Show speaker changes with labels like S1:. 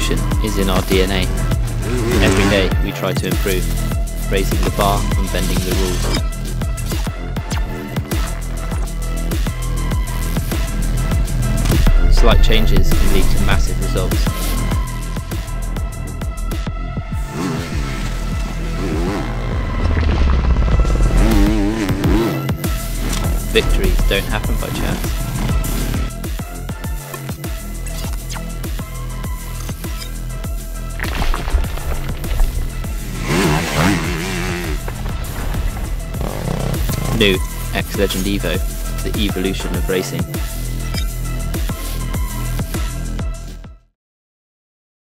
S1: evolution is in our DNA. Every day we try to improve, raising the bar and bending the rules. Slight changes can lead to massive results. Victories don't happen by chance. New X Legend EVO, the evolution of racing.